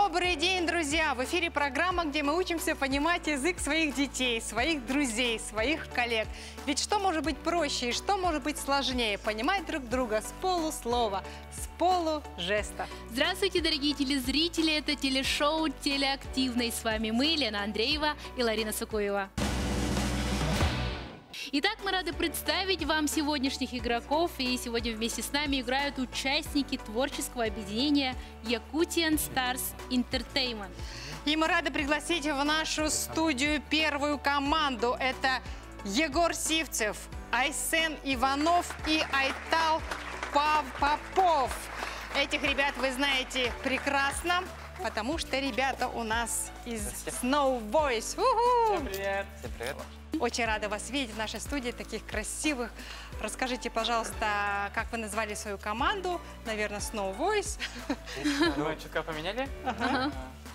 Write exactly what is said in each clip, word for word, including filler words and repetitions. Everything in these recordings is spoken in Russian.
Добрый день, друзья! В эфире программа, где мы учимся понимать язык своих детей, своих друзей, своих коллег. Ведь что может быть проще и что может быть сложнее? Понимать друг друга с полуслова, с полужеста. Здравствуйте, дорогие телезрители! Это телешоу «Телеактивный». С вами мы, Лена Андреева и Ларина Сукуева. Итак, мы рады представить вам сегодняшних игроков. И сегодня вместе с нами играют участники творческого объединения Yakutian Stars Entertainment. И мы рады пригласить в нашу студию первую команду. Это Егор Сивцев, Айсен Иванов и Айтал Попов. Этих ребят вы знаете прекрасно, потому что ребята у нас из Snow Voice. Всем привет! Всем привет! Очень рада вас видеть в нашей студии, таких красивых. Расскажите, пожалуйста, как вы назвали свою команду? Наверное, Snow Voice. Мы чутка поменяли. Ага.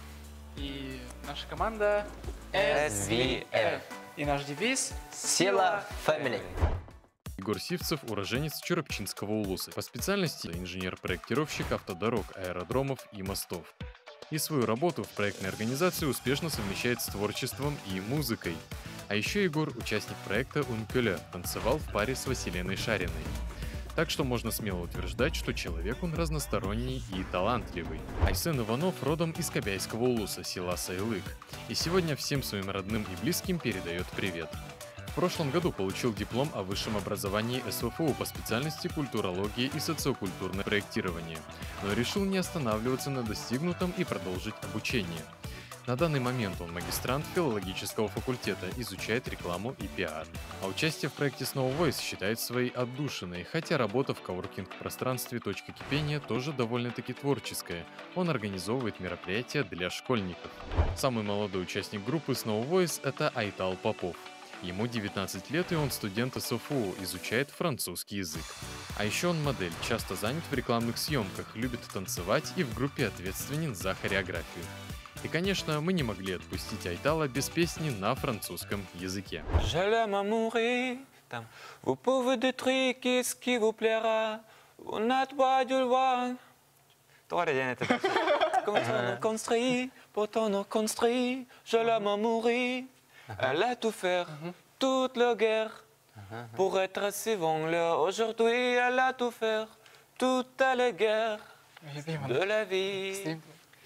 И наша команда эс ви эф. И наш девиз Сила Family. Егор Сивцев – уроженец Чурапчинского улуса. По специальности инженер-проектировщик автодорог, аэродромов и мостов. И свою работу в проектной организации успешно совмещает с творчеством и музыкой. А еще Егор – участник проекта «Ункеле», танцевал в паре с Василиной Шариной. Так что можно смело утверждать, что человек он разносторонний и талантливый. Айсен Иванов родом из Кобяйского улуса, села Сайлык. И сегодня всем своим родным и близким передает привет. В прошлом году получил диплом о высшем образовании эс вэ эф у по специальности культурология и социокультурное проектирование, но решил не останавливаться на достигнутом и продолжить обучение. На данный момент он магистрант филологического факультета, изучает рекламу и пиар. А участие в проекте Snow Voice считает своей отдушиной, хотя работа в коворкинг-пространстве «Точка кипения» тоже довольно-таки творческая. Он организовывает мероприятия для школьников. Самый молодой участник группы Snow Voice – это Айтал Попов. Ему девятнадцать лет, и он студент эс вэ эф у, изучает французский язык. А еще он модель, часто занят в рекламных съемках, любит танцевать и в группе ответственен за хореографию. И, конечно, мы не могли отпустить Айтала без песни на французском языке. Je l'aime à mourir. Vous pouvez détruire ce qui vous plaira. On n'a pas de loi. Construit, pourtant on construit. Je l'aime à mourir. Elle a tout fait, toute la guerre. Pour être suivant là aujourd'hui, elle a tout fait, toute la guerre de la vie.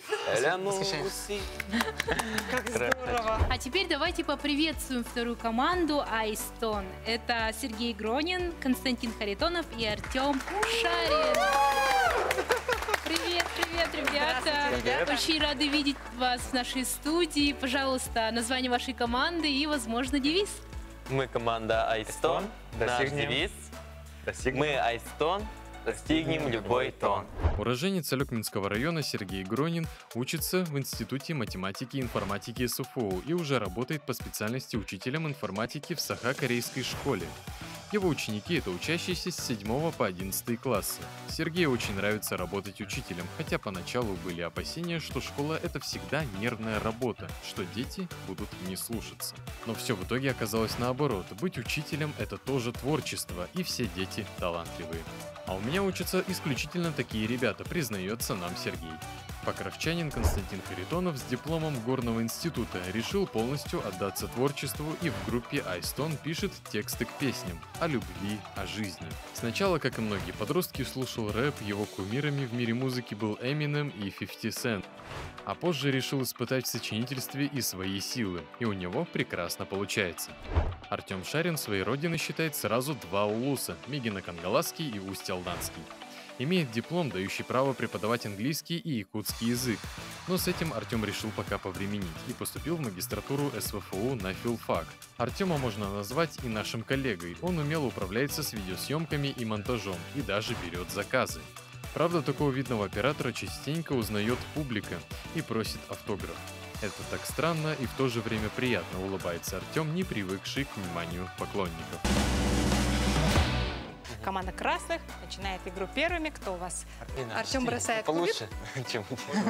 Как здорово! А теперь давайте поприветствуем вторую команду Айстон. Это Сергей Гронин, Константин Харитонов и Артем Шарин. Привет, привет, ребята! ребята. Очень рады видеть вас в нашей студии. Пожалуйста, название вашей команды и, возможно, девиз. Мы команда Айстон, наш девиз. Мы Айстон, достигнем любой тон. Уроженец Алекминского района Сергей Гронин учится в Институте математики и информатики эс вэ эф у и уже работает по специальности учителем информатики в Саха-корейской школе. Его ученики – это учащиеся с седьмого по одиннадцатый классы. Сергею очень нравится работать учителем, хотя поначалу были опасения, что школа – это всегда нервная работа, что дети будут не слушаться. Но все в итоге оказалось наоборот. Быть учителем – это тоже творчество, и все дети талантливые. А у меня учатся исключительно такие ребята, признается нам Сергей. Покровчанин Константин Харитонов с дипломом горного института решил полностью отдаться творчеству и в группе Айстон пишет тексты к песням о любви, о жизни. Сначала, как и многие подростки, слушал рэп, его кумирами в мире музыки был Эминем и фифти Cent. А позже решил испытать в сочинительстве и свои силы, и у него прекрасно получается. Артем Шарин своей родиной считает сразу два улуса – Мегино-Кангаласский и Усть-Алданский. Имеет диплом, дающий право преподавать английский и якутский язык. Но с этим Артем решил пока повременить и поступил в магистратуру эс вэ эф у на филфак. Артема можно назвать и нашим коллегой, он умело управляется с видеосъемками и монтажом и даже берет заказы. Правда, такого видного оператора частенько узнает публика и просит автограф. Это так странно и в то же время приятно, улыбается Артем, не привыкший к вниманию поклонников. Команда красных начинает игру первыми. Кто у вас? Артем бросает получше, чем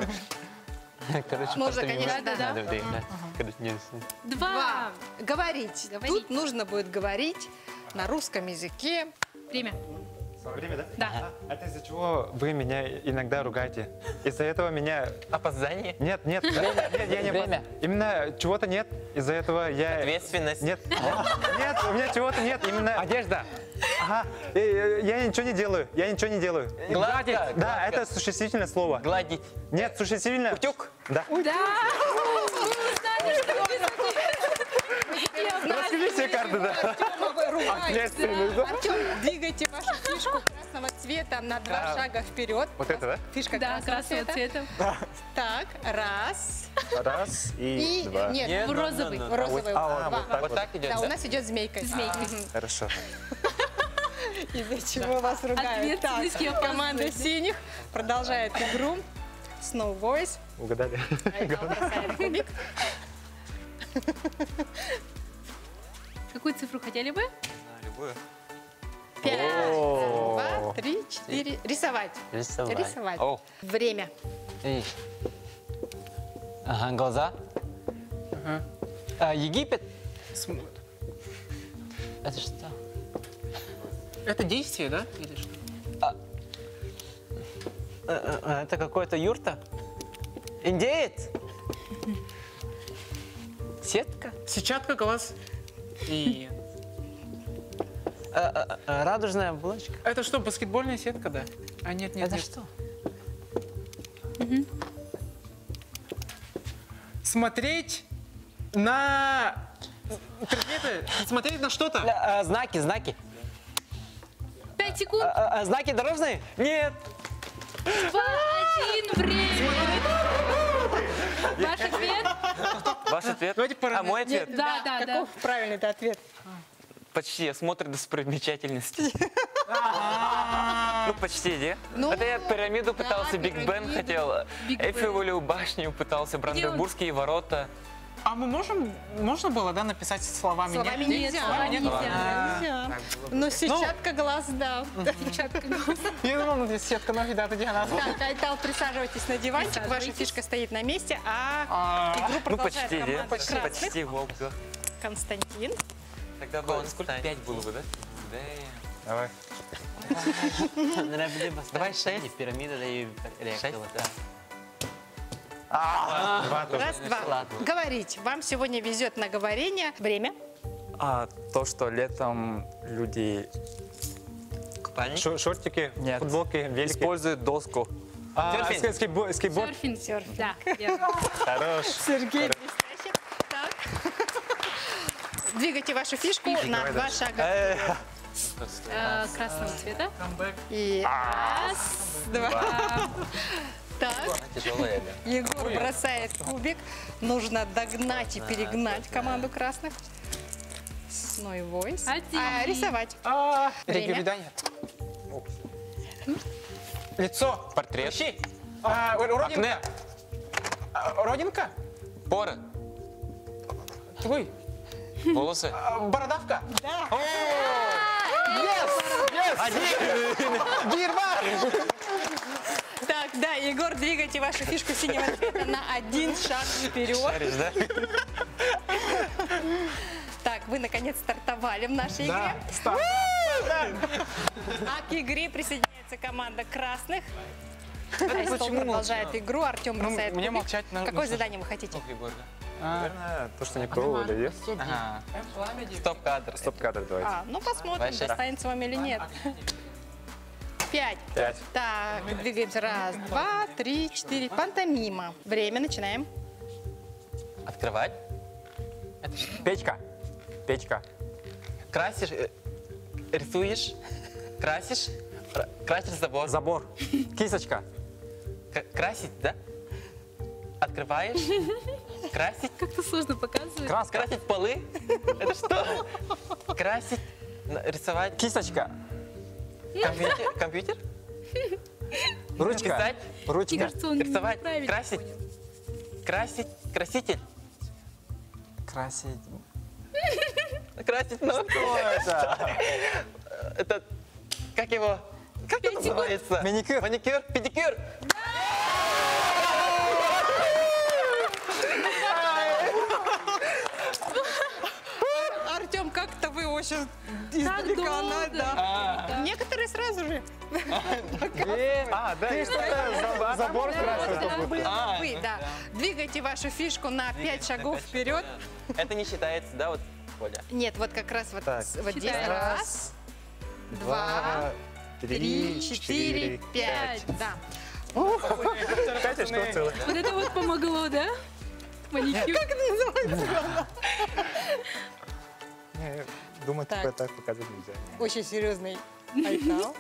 Можно, конечно, да. Два. Говорить. Говорить. Тут нужно будет говорить на русском языке. Время. Время, да? Да. А, это из-за чего вы меня иногда ругаете? Из-за этого меня... Опоздание? Нет, нет, нет, нет, я не... Время. Именно чего-то нет, из-за этого я... Ответственность? Нет, нет, у меня чего-то нет, именно... Одежда. Ага, э, э, я ничего не делаю, я ничего не делаю. Гладить? Да, Гладко. это существительное слово. Гладить. Нет, существительное... Утюг? Да. Да! Вы знали, что это? Раскрыли все карты, да. Ответственность, да? Артем, двигайте вашу фишку красного цвета на два шага вперед. Вот это, да? Фишка Да, красного красного цвета. цвета. Так, раз. Раз и, И, два. нет, В розовый. в розовый. А, вот, Два. вот так Вот вот. так идет, Да, у да? нас идет змейка. Змейка. Хорошо. Из-за чего вас ругают. Так, Ответственность я команда опаздываю. синих продолжает игру. Snow Voice. Угадали? Айтал бросает кубик. Какую цифру хотели бы? Любую. Пять, О. два, три, четыре. Рисовать. Рисовать. Рисовать. О, Время. эй. Ага, глаза. Ага. А, Египет. См- Это что? Это действие, да? Или что? Э, э, э, Это какой-то юрта? Индеец? Сетка? Сетчатка, глаз. И... Э, э, э, Радужная булочка? Это что, баскетбольная сетка, да? А нет, нет, Это нет. что? Смотреть на предметы, смотреть на что-то. Э, э, Знаки, знаки. Пять секунд. Э, э, э, Знаки дорожные? Нет. Два, один, время. Ваш ответ? Ваш ответ? Давайте А мой ответ? Да, да, да. Каков правильный ответ? Почти. Осмотр достопримечательностей. Ну, почти, не? Ну, Это я пирамиду да, пытался, Биг Бен пирамиду. хотел, Биг Бен. Эйфелеву башню пытался, Бранденбургские ворота. А мы можем, можно было, да, написать словами? Словами нет? нельзя. словами нет? нельзя. А, Нельзя. так было бы. Но сетчатка глаз, да. Сетчатка глаз. Я думал, ну, сетка, ну, да, где она? Так, Айтал, присаживайтесь на диванчик. Ваша Присаживайтесь. фишка стоит на месте, а А, игру Ну, продолжает почти, не? команда Почти, красных. почти, Вовка. Константин. Тогда было сколько? Пять было бы, да? Давай. Давай шесть. Пирамида дает реактор. Шесть, Два тоже. Раз, два. Ладно. Говорить. Вам сегодня везет на говорение. Время. А то, что летом люди Купальник? Ш- Шортики, Нет. футболки, велики. используют доску. А, Серфинг. ска- скейтбо- Скейтборд. Серфинг. Серфинг. Да, верно. Хорош. Сергей блестяще. Так. Двигайте вашу фишку на два шага. Э, Красного цвета. камбэк. И раз, два. Так, Тяжелая, да. Егор бросает кубик. Нужно догнать и перегнать команду красных. Snow Voice. Один. А, рисовать. А, Время. Региорида нет. Лицо. Портрет. Прыщи. А, родинка. Акне. А, родинка. Поры. Твой. Волосы. А, бородавка. Да. Гирба. Так, да, Егор, двигайте вашу фишку синего цвета на один шаг вперед. Шаришь, да? Так, вы наконец стартовали в нашей Да, игре. старт. А к игре присоединяется команда красных. Айстол почему продолжает игру, Артем Ну, бросает мне кубик. молчать нужно. Какое задание вы хотите? Наверное, то, что не пробовали, да? Ага. Стоп-кадр. Стоп-кадр давайте. А, ну посмотрим, Давай шесть. достанется вам или нет. Пять. Пять. Так, двигаемся. Раз, два, три, четыре. Пантомима. Время, начинаем. Открывать. Печка. Печка. Красишь, э, рисуешь, красишь, ра- красишь забор. Забор. Кисточка. К- красить, да? Открываешь, красить, Как-то сложно показывать. Краска. красить полы. Это что? Красить, н- рисовать. Кисточка. Компьютер, компьютер, Ручка. писать, Мне Ручка. кажется, он рисовать, неправильно красить, понял. красить, краситель, Красить. красить ногти. Это, как его, как это называется? Маникюр. Маникюр, педикюр. Артем, как-то вы его сейчас Так издалека, долго. она, да. Да. Некоторые сразу же. А, да, и что-то забор красный. Да, вы, вы, да. Двигайте вашу фишку на пять шагов вперед. Это не считается, да, вот, Коля? Нет, вот как раз вот, Так. с- вот здесь. Считаем. Раз, два, три, четыре, пять. Да. Катя, что целое? Вот это вот помогло, да? Маникюр. Не, думаю, Так. такое так показывать нельзя. Очень серьезный айтал.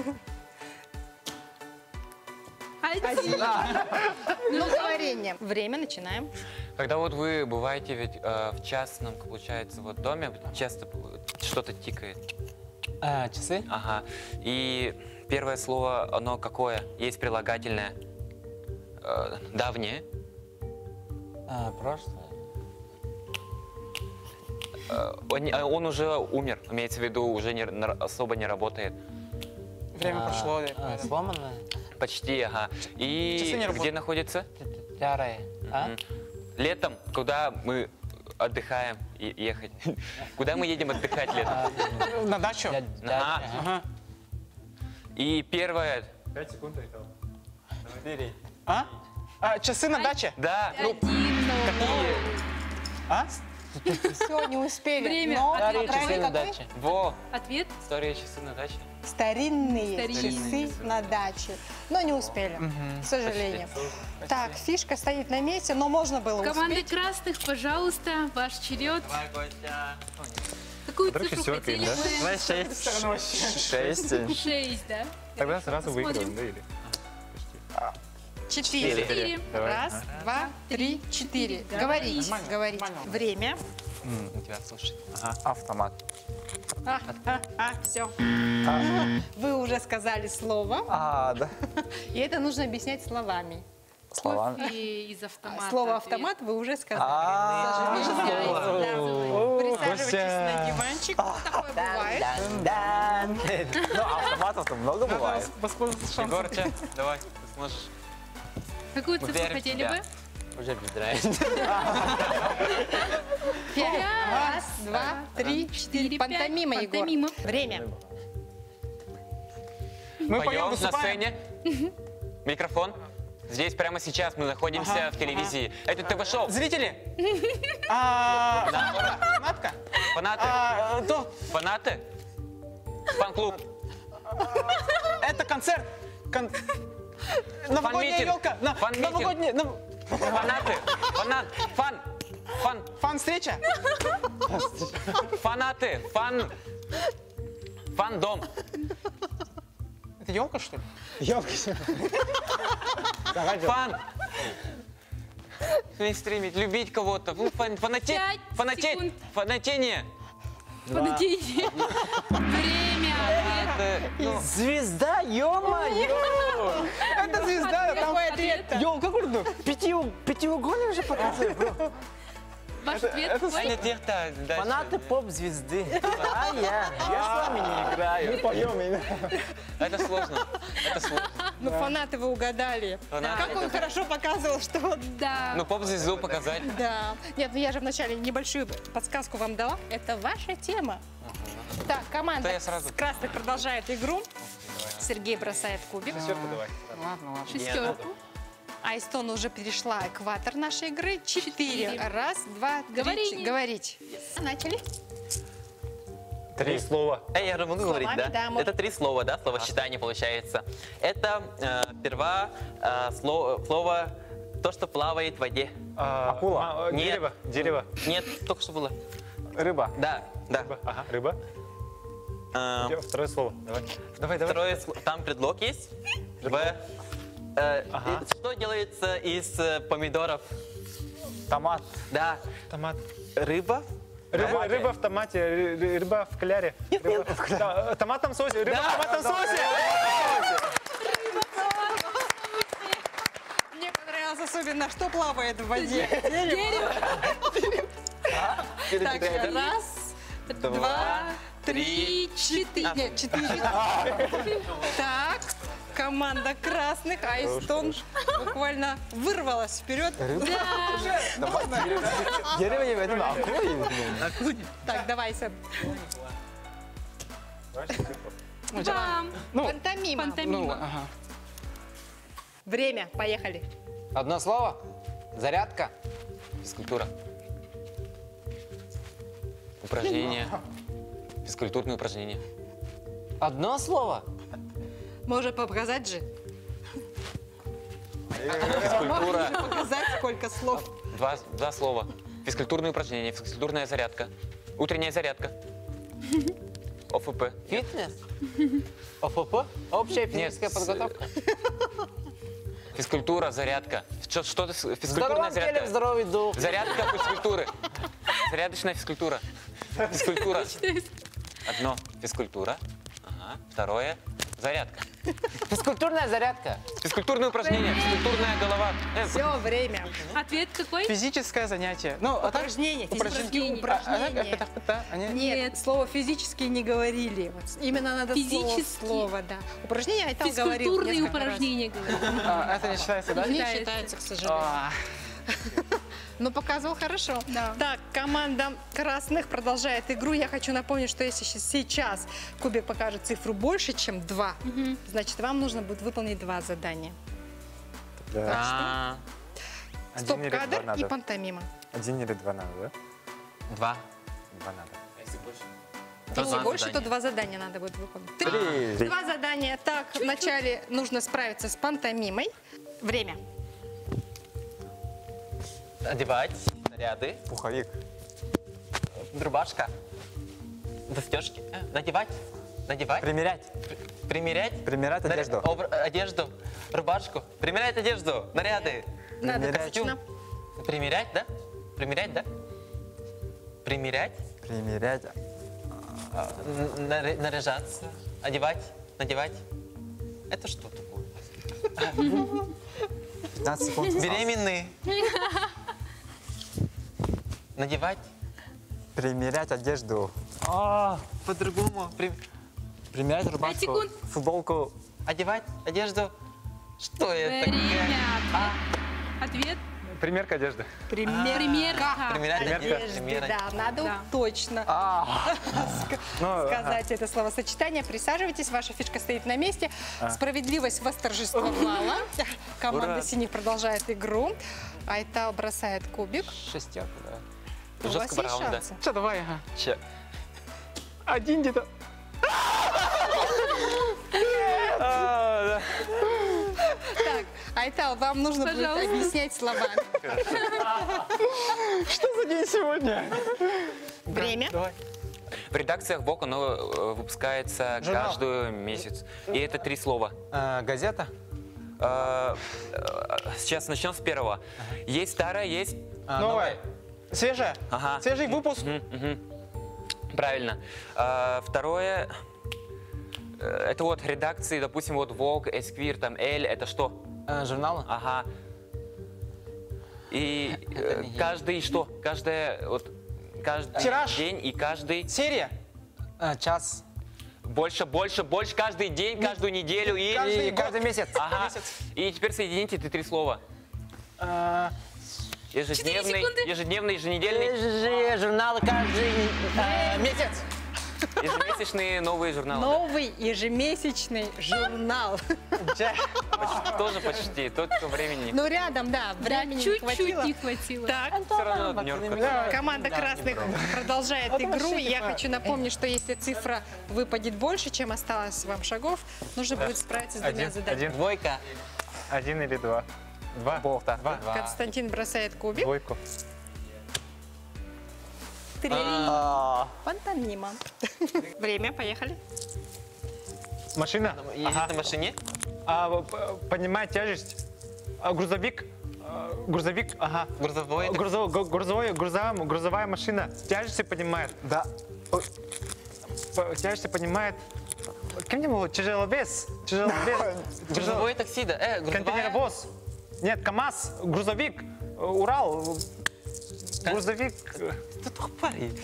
Один. Ну, говорение. Время, начинаем. Когда вот вы бываете ведь э, в частном, получается, вот доме, часто что-то тикает. А, часы? Ага. И первое слово, оно какое? Есть прилагательное. Э, давнее. А, прошлое. Э, он, э, он уже умер, имеется в виду, уже не, на- особо не работает. Время А, прошло. а, сломанное? Почти, ага. И Часы не где работают. находится? Старое. А? Мгм. Летом, куда мы отдыхаем и ехать? Куда мы едем отдыхать летом? На дачу? Дядя. Ага. Ага. И первое, пять секунд это. А? А, часы на даче? да, ну, Один. такие, А? Все, не успели. Время. Но Старые ответ часы на какой? даче. во, Ответ. история часы на даче. Старинные, Старинные часы на даче. Но не успели, к сожалению. Так, фишка стоит на месте, но можно было Команда успеть. красных, пожалуйста, ваш черед. Давай, Костя. Какую Вдруг цифру шестерка им, хотели да? бы? Давай шесть. Шесть. Шесть, да? Тогда сразу Посмотрим. выиграем, да, или? Четыре. Четыре. Давай. Раз, два, три, четыре. Да. Говорить, Нормально, говорить. нормально. Время. У тебя слушай. Автомат. А, а, а, все. Вы уже сказали слово, А, да. и это нужно объяснять словами. Словами. Кофе из автомата. Слово ответ. автомат вы уже сказали. А, Присаживайтесь на диванчик. Такое бывает. Ну, автоматов-то много бывает. Воспользоваться шансом. Егорча, давай, ты сможешь. Какую цифру Уверен в хотели себя. бы? Уже без разницы. Пять. Раз, два, три, четыре. четыре, Пантомима, пять. Егор. Пантомима. Время. Мы поем, Поем на выступаем. сцене. Микрофон. Здесь прямо сейчас мы находимся Ага, в телевизии. Это ТВ-шоу. Зрители. А, Фанатка. Фанаты. А, то, Фанаты. Фан-клуб. это концерт. Кон- Новогодняя Фан-митинг. елка. На- Фан-митинг. Новогодняя. нов- Фанаты. Фанат. Фан. Фан. Фан-встреча. Фанаты. Фан. Фан-дом. Это елка, что ли? Фан. Мейнстримить, любить кого-то. Ну, фан- фанате- Пять фанате- секунд. Фанатение. Подойдите. Время. Ответ. Это, ну, Звезда, ё-моё! Это звезда. Там Какой ответ-то? Ё, как он пятиугольник же показывает, бро. Ваш ответ какой? фанатех-то дальше. Фанаты поп-звезды. А я, я с вами не играю. Это сложно. Это сложно. Ну, фанаты вы угадали. Фанаты. Как он хорошо показывал, что... Да. Ну, поп-звезду показать. Да. Нет, ну я же вначале небольшую подсказку вам дала. Это ваша тема. Так, команда Да я сразу. с красных продолжает игру. Сергей бросает кубик. Ладно, ладно. Шестерку. Айстон уже перешла экватор нашей игры. Четыре. Четыре. Раз, два, три. Говорение. ч- Говорить. Начали. Три слова. Эй, я же могу Словами, говорить, да? да, можно. Это три слова, да? Словосчитание получается. Это э, сперва э, слово, слово то, что плавает в воде. Акула. Нет. Дерево. Дерево. Нет, только что было. Рыба. Да, да. Рыба. Ага, рыба. Э, Второе слово. Давай. Давай, давай. второе, сло- там предлог есть. В, э, Ага. и что делается из э, помидоров? Томат. Да, Томат. рыба. Рыба, рыба в томате, ры- ры- рыба в кляре. Рыба в кляре. Да, томатном соусе. Рыба в томатном соусе. Мне понравилось особенно, что плавает в воде. Дерево. Так, раз, два, три, четыре. Нет, четыре. Так, команда красных. Айстон буквально вырвалась вперед. Дерево не в этом, а акула. Так, давай, Сэм. Вам. Ну, Пантомима. ну, Пантомима. ага. Время, поехали. Одно слово. Зарядка. Физкультура. Упражнения. Физкультурные упражнения. Одно слово. Может показать же? Физкультура. Показать, сколько слов. Два, два слова. Физкультурные упражнения, физкультурная зарядка. Утренняя зарядка. ОФП. Фитнес. ОФП. Общая физическая с- подготовка. Физкультура, зарядка. Что, что В физкультурная здоровом теле, в зарядка? здоровый дух. Зарядка физкультуры. Зарядочная физкультура. Физкультура. Одно физкультура. Ага. Второе зарядка. Физкультурная зарядка. Физкультурные упражнения, физкультурная голова. Э, Все, время. Ответ какой? Физическое занятие. Ну, а так- Упражнение, Упражнение. физические А, а так, упражнения. это- это- они- Нет, Нет. слово физически не говорили. Вот именно надо Физически. слово, слово, да. Упражнения Айтал говорил Физкультурные несколько раз. упражнения, говорю. а, это не считается, да? Не Считается. считается, к сожалению. А, Но показывал хорошо. Да. Так, команда красных продолжает игру. Я хочу напомнить, что если щас- сейчас кубик покажет цифру больше, чем два, значит, вам нужно будет выполнить два задания. а, Один или два Стоп-кадр и надо. пантомима. Один или два надо, да? Два. Два надо. Если Два больше, задания. то два задания надо будет выполнить. Три. Три. Два задания. Так, вначале нужно справиться с пантомимой. Время. Одевать наряды. Пуховик. Рубашка. Застежки. Э, Надевать. Надевать. Примерять. Примерять. Примерять Наря- одежду. обр- Одежду. Рубашку. Примерять одежду. Наряды. Надо Примерять. точно. Примерять, да? Примерять, да? Примерять. Примерять. а, н- наря- Наряжаться. Одевать. Надевать. Это что такое? пятнадцать секунд. Беременные. Надевать. Примерять одежду. А, по-другому. При- Примерять рубашку. секунд. Футболку. Одевать одежду. Что это? Время. Ответ. Примерка одежды. Пример. Примерка. Примерять Примерка. одежду. Одежды, Примерять. да, надо Да. точно Ну, сказать это словосочетание. Присаживайтесь, ваша фишка стоит на месте. Справедливость восторжествовала. Команда Ура. синих продолжает игру. Айтал бросает кубик. Шестерка, да. У вас Жесткого есть раунда. шансы. Что, давай, ага. Че? один где-то. Так, Айтал, вам нужно будет Пожалуйста. объяснять словами. Что за день сегодня? Время. В редакциях ВОК оно э, выпускается Журнал. каждый месяц. И это три слова. А, газета. Э, э, Сейчас начнем с первого. Есть старое, есть... А, Новая. Свежая. Ага. Свежий выпуск. Мгм, мгм. Правильно. Э, Второе... э, Это вот редакции, допустим, вот ВОК, Эсквир, там, Эль, это что? А, журналы. Ага. И э, не я. каждый что? Каждое вот каждый Тираж. день и каждый Серия. А, час. больше, больше, больше каждый день, каждую неделю и Каждый И год. каждый месяц. ага. И теперь соедините эти три слова. А, Ежедневный, секунды. ежедневный, еженедельный, Же- Журналы каждый а, месяц. ежемесячные новые журналы. Новый ежемесячный журнал. Почти- тоже почти, только времени. Ну, рядом, да, Да, времени не чуть-чуть хватило. не хватило. Так, Все равно днёрка. команда красных продолжает игру. Я хочу напомнить, что если цифра выпадет больше, чем осталось вам шагов, нужно будет справиться с двумя Один, заданиями. один, Двойка. один или два. Два. Полта. Два. Константин бросает кубик. Двойку. Три. А, Пантомима. Время, поехали. Машина. Ездит Ага. на машине. А, п- поднимает тяжесть. А, грузовик. А, грузовик. Ага. Грузовой. это- Грузовой, гру- грузовой, грузовая, грузовая машина. Тяжести поднимает. Да. П- Тяжести поднимает. Кем не было? Тяжеловес. Тяжеловес. Тяжел- Грузовое такси, да. Э, грузовая. Контейнеровоз. Нет, КамАЗ, грузовик, э, Урал, грузовик. э, Ты тупой.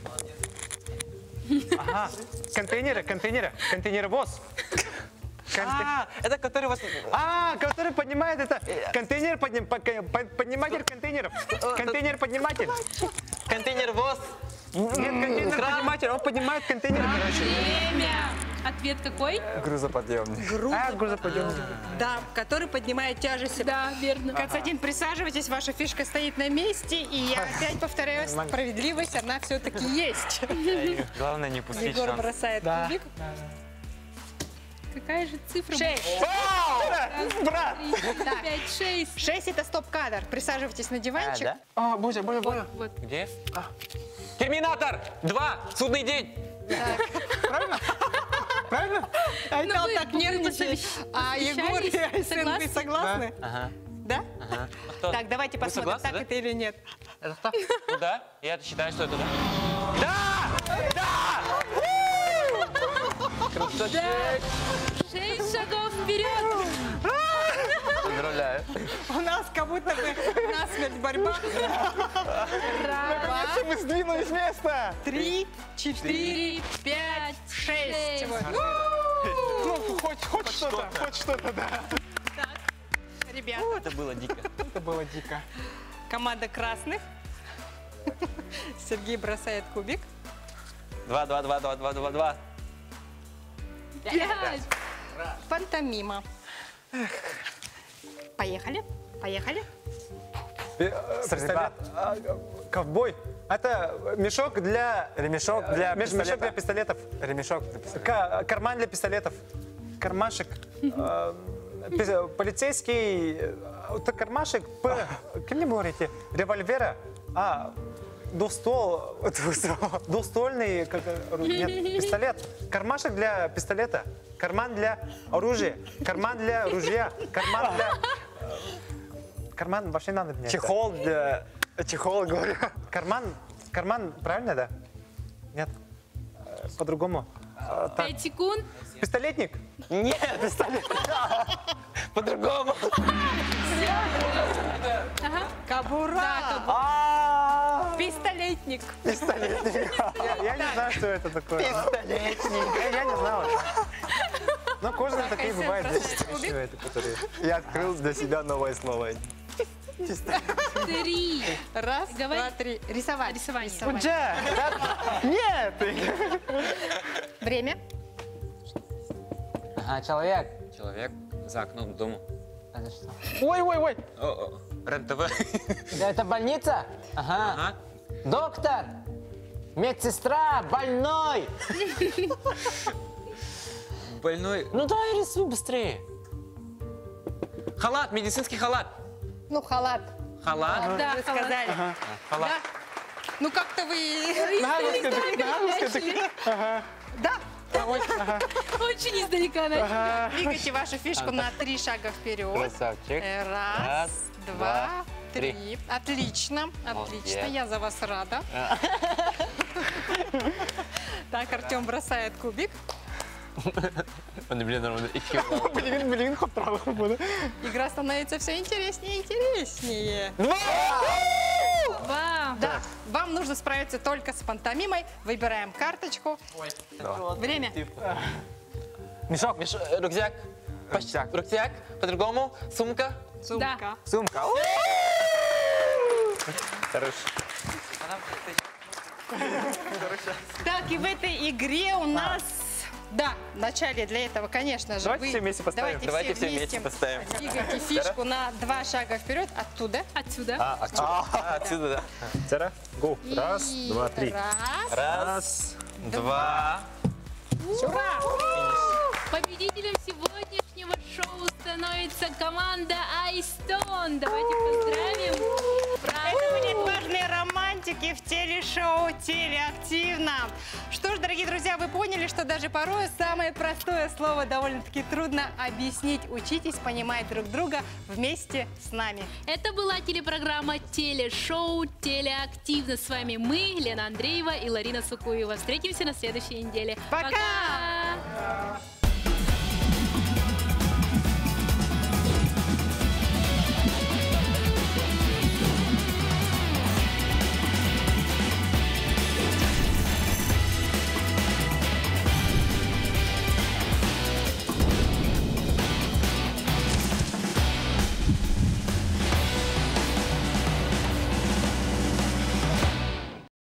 Ага. Контейнеры, контейнеры, контейнеровоз. Конте- А, это который вас... А, который поднимает это. Контейнер подним, по- по- подниматель контейнеров. Контейнер подниматель. Контейнер ВОЗ. Нет, контейнер Кран. подниматель. Предприниматель, он поднимает контейнер, короче. Время. Ответ какой? Грузоподъемник. А, грузоподъемник. Да, который поднимает тяжесть. Да, верно. Константин, присаживайтесь, ваша фишка стоит на месте, и я опять повторяю, справедливость, она все-таки есть. Главное не пустить Егор шанс. бросает Да. кубик. Какая же цифра? Шесть. Брат! Да. Пять, шесть. Шесть — это стоп-кадр. Присаживайтесь на А, диванчик. да? А, Бодя, Бодя, Бодя. Вот. Где? Терминатор! Два! Судный день! Правильно? Айтал вы- так вы нервничает. А Егор и совещались? Айсен, вы Согласны? согласны? Ага. Да? Ага. Ну что, Так, давайте вы посмотрим, согласны, так да? это или нет. Ну да, я считаю, что это да. Да! Да! Красавчик! Шесть шагов вперед. Поздравляю. У нас как будто бы насмерть борьба. Раз, Мы сдвинулись с места. три, четыре, Четыре, пять, шесть. Вот. Ну, хоть, хоть что-то, хоть что-то, да. Ребят, Это было дико. Это было дико. команда красных. Сергей бросает кубик. Два, два, два, два, два, два, два. Пять. Пантомима. Поехали, поехали. Пистолет. А, Ковбой. Это мешок для... Ремешок для Меш- Мешок для пистолета. пистолетов. Ремешок для пистолета. Ка- Карман для пистолетов. Кармашек. Э, пи- Полицейский... э, Это кармашек. П. Как мне говорите? Револьвера. А, двуствол... двуствол- Двуствольный... как, э, Нет, пистолет. Кармашек для пистолета. Карман для оружия. Карман для ружья. Карман для... э, Карман вообще надо мне. это. Чехол для... Чехол, говорю. Карман, карман, правильно, да? Нет, Э, по-другому. Э, так, Пять секунд. пистолетник? Нет, пистолет. По-другому. Кобура. А, Пистолетник. Я, я не знаю, что это такое. Пистолетник. Я, я не знал. Ну, кожаные такие Айсен бывают. бросает кубик. Еще это, которые... Я открыл для себя новое слово. Три. Раз, Давай. два, три. Рисовать. Рисование. Рисовать. Джа, нет! Время. Ага, человек. Человек за окном дома. Это что? Ой, ой, ой. О, Рен-ТВ. Да, это больница? Ага. Ага. Доктор. Медсестра. Больной. Больной. Ну давай рисуй быстрее. Халат, медицинский халат. Ну, халат. Халат. Да, Вы халат. сказали. Халат. Да. Ну, как-то вы... Да. Очень издалека начали. Двигайте вашу фишку на три шага вперед. Красавчик. Э, Раз, Раз, два, два, три. три. Отлично, отлично. Молодец. Я за вас рада. Так, Артем бросает кубик. Блин, блин, хоп, правый хоп, да. Игра становится все интереснее и интереснее. Два. Да, вам нужно справиться только с пантомимой. Выбираем карточку. Время. Мешок, мешок, рюкзак. Почтяк. Рюкзак, по-другому. Сумка. Сумка. Сумка. Хорош. Так, и в этой игре у нас... Да, вначале для этого, конечно же, Давайте вы... все вместе поставим. Давайте, Давайте все все вместе поставим. Двигайте фишку на два шага вперед оттуда. Отсюда. А, отсюда, да. Тара, го. Раз, И два, три. Раз. Раз, два. Ура! Победителем сегодняшнего шоу становится команда Айстон. Давайте поздравим. Это были отважные романтики в телешоу «Телеактивно». Что ж, дорогие друзья, вы поняли, что даже порой самое простое слово довольно-таки трудно объяснить. Учитесь понимать друг друга вместе с нами. Это была телепрограмма телешоу «Телеактивно». С вами мы, Лена Андреева и Ларина Сукуева. Встретимся на следующей неделе. Пока! Пока!